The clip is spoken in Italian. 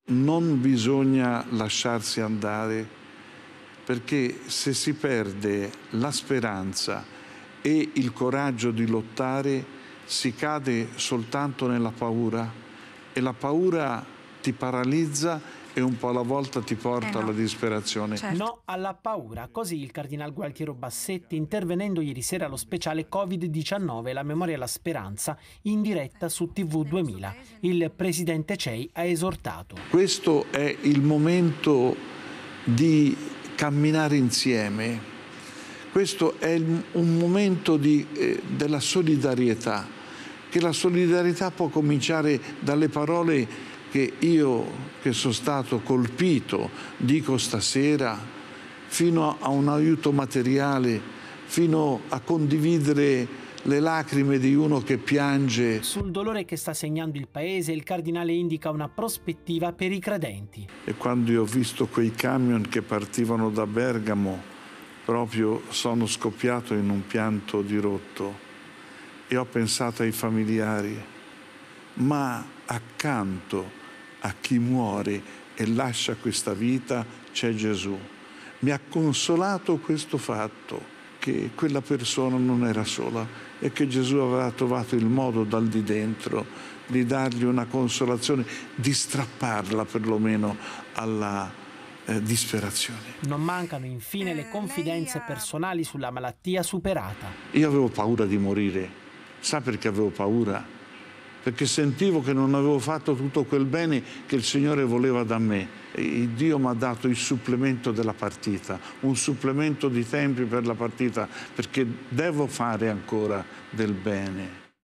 Non bisogna lasciarsi andare, perché se si perde la speranza e il coraggio di lottare, si cade soltanto nella paura e la paura ti paralizza e un po' alla volta ti porta alla disperazione. Certo. No alla paura, così il cardinal Gualtiero Bassetti, intervenendo ieri sera allo speciale Covid-19 La memoria e la speranza, in diretta su TV 2000. Il presidente CEI ha esortato. Questo è il momento di camminare insieme, questo è un momento della solidarietà, che la solidarietà può cominciare dalle parole che io, che sono stato colpito, dico stasera, fino a un aiuto materiale, fino a condividere le lacrime di uno che piange. Sul dolore che sta segnando il paese, il cardinale indica una prospettiva per i credenti. E quando io ho visto quei camion che partivano da Bergamo, proprio sono scoppiato in un pianto dirotto e ho pensato ai familiari, ma accanto a chi muore e lascia questa vita c'è Gesù. Mi ha consolato questo fatto, che quella persona non era sola e che Gesù aveva trovato il modo dal di dentro di dargli una consolazione, di strapparla perlomeno alla disperazione. Non mancano infine le confidenze personali sulla malattia superata. Io avevo paura di morire. Sa perché avevo paura? Perché sentivo che non avevo fatto tutto quel bene che il Signore voleva da me. E Dio mi ha dato il supplemento della partita, un supplemento di tempi per la partita, perché devo fare ancora del bene.